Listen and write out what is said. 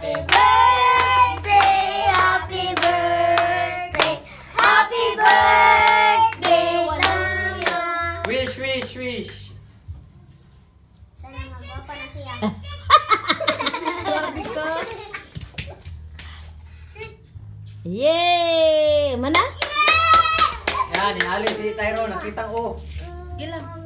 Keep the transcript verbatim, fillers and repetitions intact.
Happy birthday, happy birthday, happy birthday to you. Wish, wish, wish. Sana magwapa na siya. Grabe ka. Yay! Mana? Yan, inali si Tyrone. Nakita ko. Gilang.